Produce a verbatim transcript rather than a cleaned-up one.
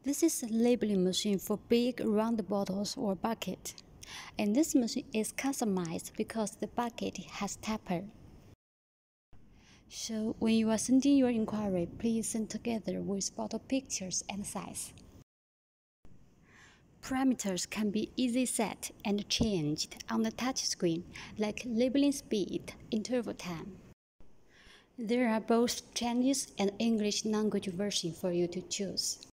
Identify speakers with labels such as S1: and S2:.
S1: This is a labeling machine for big round bottles or bucket. And this machine is customized because the bucket has tapper. So when you are sending your inquiry, please send together with bottle pictures and size. Parameters can be easily set and changed on the touchscreen, like labeling speed, interval time. There are both Chinese and English language versions for you to choose.